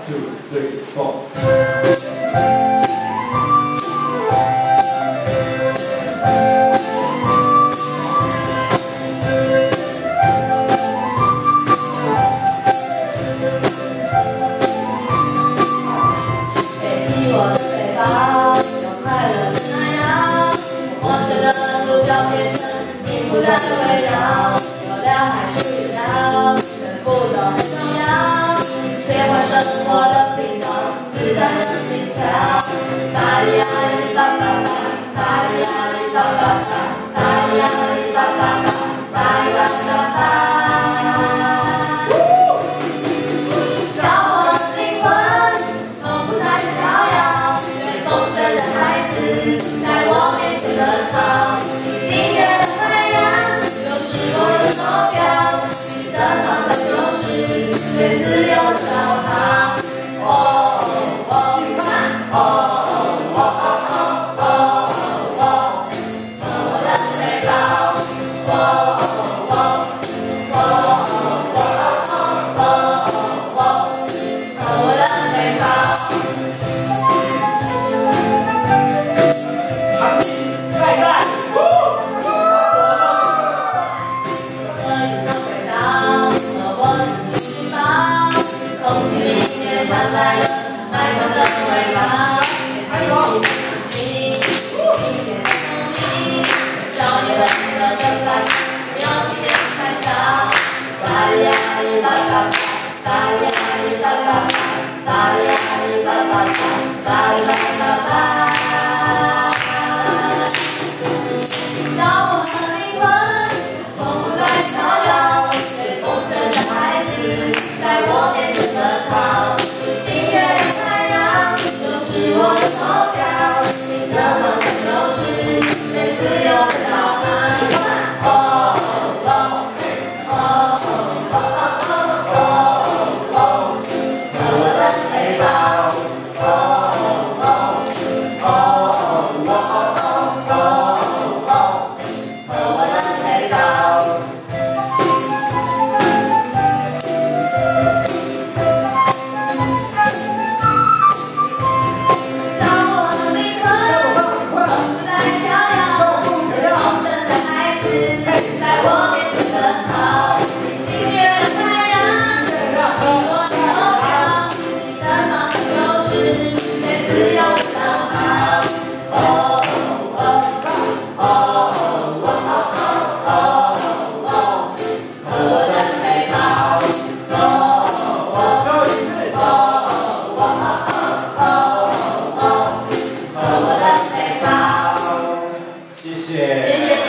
2、3、4。 我的背包，有快乐是那样，陌生的路标变成你不再围绕，有聊还是聊，全部都很重要。切换生活的频道，自在的心跳。巴里呀里巴巴巴，巴里呀里巴巴巴，巴里呀里巴巴巴，巴里巴巴巴。在我面前奔跑，星月的太阳就是我的手表，你的方向就是最自由的导航。哦哦哦哦哦哦哦哦，我的背包。哦哦哦哦哦哦哦，我的背包。空气里面传来了哀伤的味道，天气的晴天的风景，少年们的等待，不要轻言太早。巴里呀里巴巴巴，巴里呀里巴巴巴，巴里呀里巴巴巴，巴里巴巴巴。让我和灵魂从不再骚扰，被风筝的孩子在我面前奔跑。星月的太阳就是我的手表，你的方向就是最自由的导航。哦哦哦哦哦哦哦，和我的背包。哦哦哦哦哦哦哦，和我的背包。在我面前奔跑，星月的太阳就是我的手表，你的方向就是最自由的导航。哦哦哦哦哦哦哦，和我的背包。哦哦哦哦哦哦，和我的背包。 谢谢。 谢谢。